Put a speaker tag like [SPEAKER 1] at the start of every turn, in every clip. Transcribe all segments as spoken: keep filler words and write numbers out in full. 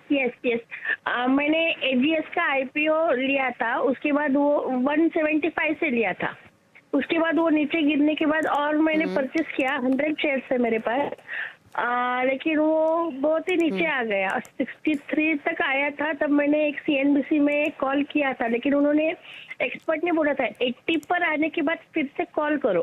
[SPEAKER 1] Yes yes मैंने AGS का IPO लिया था, उसके बाद वो एक सौ पचहत्तर से लिया था, उसके बाद वो नीचे गिरने के बाद और मैंने परचेस किया, हंड्रेड शेयर है मेरे पास, आ, लेकिन वो बहुत ही नीचे आ गया, तिरसठ तक आया था। तब मैंने एक सीएनबीसी में कॉल किया था, लेकिन उन्होंने एक्सपर्ट ने बोला था अस्सी पर आने के बाद फिर से कॉल करो।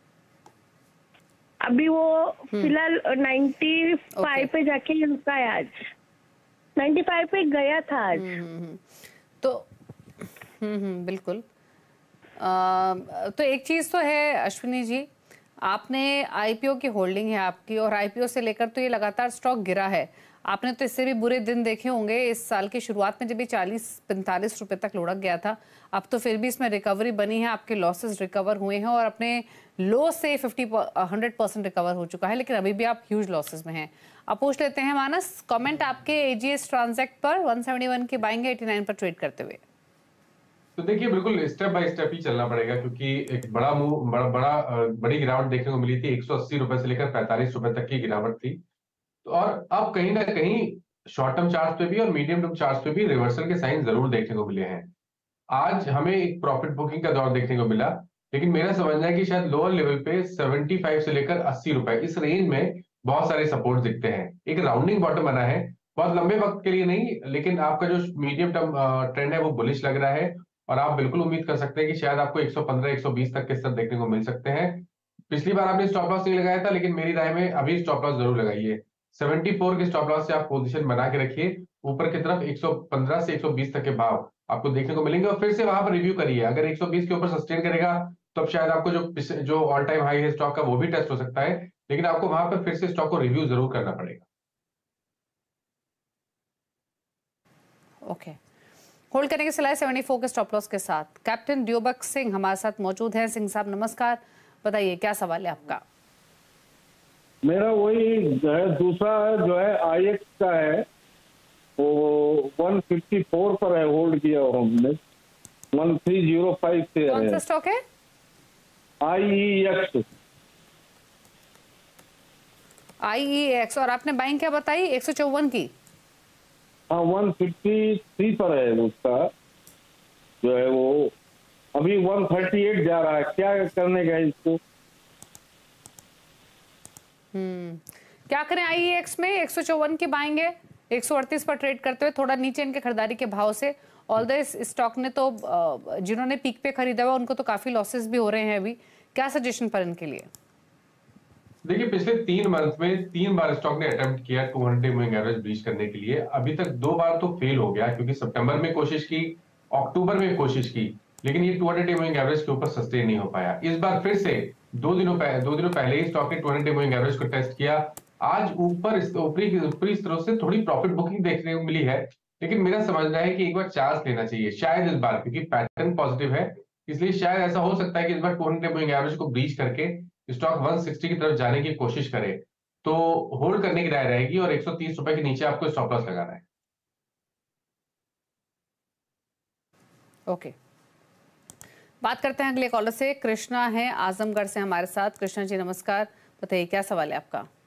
[SPEAKER 1] अभी वो फिलहाल पचानवे पे जाके रुका है, आज पचानवे पे गया था आज।
[SPEAKER 2] तो हम्म हम्म बिल्कुल। आ, तो एक चीज तो है अश्विनी जी, आपने आईपीओ की होल्डिंग है आपकी, और आईपीओ से लेकर तो ये लगातार स्टॉक गिरा है। आपने तो इससे भी बुरे दिन देखे होंगे। इस साल की शुरुआत में जब ये चालीस पैंतालीस रुपए तक लुढ़क गया था, अब तो फिर भी इसमें रिकवरी बनी है, आपके लॉसेस रिकवर हुए हैं और अपने लो से फिफ्टी हंड्रेड परसेंट रिकवर हो चुका है, लेकिन अभी भी आप ह्यूज लॉसेस में हैं। अब पूछ लेते हैं मानस, कमेंट आपके एजीएस ट्रांजैक्ट पर एक सौ इकहत्तर की बाइंग है नवासी पर ट्रेड करते हुए।
[SPEAKER 3] तो देखिए बिल्कुल स्टेप बाय स्टेप ही चलना पड़ेगा, क्योंकि एक बड़ा मूव बड़ा बड़ा बड़ी गिरावट देखने को मिली थी, एक सौ अस्सी रुपए से लेकर पैंतालीस रुपए तक की गिरावट थी। तो और अब कहीं ना कहीं शॉर्ट टर्म चार्ट पे भी और मीडियम टर्म चार्ट पे भी रिवर्सल के साइन जरूर देखने को मिले हैं। आज हमें एक प्रॉफिट बुकिंग का दौर देखने को मिला, लेकिन मेरा समझना है कि शायद लोअर लेवल पे पचहत्तर से लेकर अस्सी रुपए इस रेंज में बहुत सारे सपोर्ट दिखते हैं। एक राउंडिंग बॉटम बना है, बहुत लंबे वक्त के लिए नहीं, लेकिन आपका जो मीडियम टर्म ट्रेंड है वो बुलिश लग रहा है, और आप बिल्कुल उम्मीद कर सकते हैं कि शायद आपको एक सौ पंद्रह एक सौ बीस तक के स्तर देखने को मिल सकते हैं। पिछली बार आपने स्टॉप लॉस नहीं लगाया था, लेकिन मेरी राय में अभी स्टॉप लॉस जरूर लगाइए। चौहत्तर के स्टॉप लॉस से आप पोजीशन बना के रखिए, ऊपर की तरफ एक सौ पंद्रह से एक सौ बीस तक के भाव आपको देखने को मिलेंगे, और फिर से वहां पर रिव्यू करिए। अगर एक सौ बीस के ऊपर सस्टेन करेगा तो अब शायद आपको जो जो ऑल टाइम हाई है स्टॉक का वो भी टेस्ट हो सकता है, लेकिन आपको वहां पर फिर से स्टॉक को रिव्यू जरूर करना पड़ेगा।
[SPEAKER 2] ओके, होल्ड करेंगे सिलाई चौहत्तर के स्टॉप लॉस के साथ। कैप्टन ड्योबक सिंह हमारे साथ मौजूद हैं। सिंह साहब नमस्कार, बताइए क्या सवाल है आपका?
[SPEAKER 4] मेरा वही जो है दूसरा जो है आई एक्स का है, वो एक सौ चौवन पर है, होल्ड किया हुआ हमने, तेरह सौ पाँच से है।
[SPEAKER 2] कौन सा स्टॉक है? I
[SPEAKER 4] E X.
[SPEAKER 2] I E X. और आपने बाइंग क्या बताई? एक सौ चौवन की?
[SPEAKER 4] हाँ, एक सौ तिरेपन पर है उसका जो है, वो अभी एक सौ अड़तीस जा रहा है, क्या करने का इसको?
[SPEAKER 2] हम्म क्या करें? आई ई एक्स में एक सौ चौवन की बाइंग है, एक सौ अड़तीस पर ट्रेड करते हुए, थोड़ा नीचे इनके खरीदारी के भाव से। ऑल इस स्टॉक ने तो जिन्होंने पीक पे खरीदा हुआ उनको तो काफी लॉसेस भी हो रहे हैं अभी। क्या सजेशन पर इनके लिए?
[SPEAKER 3] देखिए पिछले तीन मंथ में तीन बार स्टॉक ने अटेम्प्ट किया two hundred moving average breach करने के लिए, अभी तक दो बार तो फेल हो गया, क्योंकि सितंबर में कोशिश की, अक्टूबर में कोशिश की, लेकिन ये टू हंड्रेड मूविंग एवरेज के ऊपर सस्टेन नहीं हो पाया। इस बार फिर से दो दिनों पहले दो दिनों पहले ही स्टॉक ने टू हंड्रेड मूविंग एवरेज को टेस्ट किया। आज ऊपर ऊपरी ऊपरी स्तरों से थोड़ी प्रॉफिट बुकिंग देखने को मिली है, लेकिन मेरा समझना है कि एक बार चांस लेना चाहिए शायद इस बार, क्योंकि पैटर्न पॉजिटिव है, इसलिए शायद ऐसा हो सकता है कि इस बार टू हंड्रेड मूविंग एवरेज को ब्रीच करके स्टॉक एक सौ साठ की तरफ जाने की कोशिश करे, तो होल्ड करने की राय रहेगी और एक सौ तीस रुपए के नीचे आपको स्टॉप लॉस लगाना है।
[SPEAKER 2] ओके, बात करते हैं अगले कॉलर से। कृष्णा है आजमगढ़ से हमारे साथ। कृष्णा जी नमस्कार, बताइए क्या सवाल है आपका?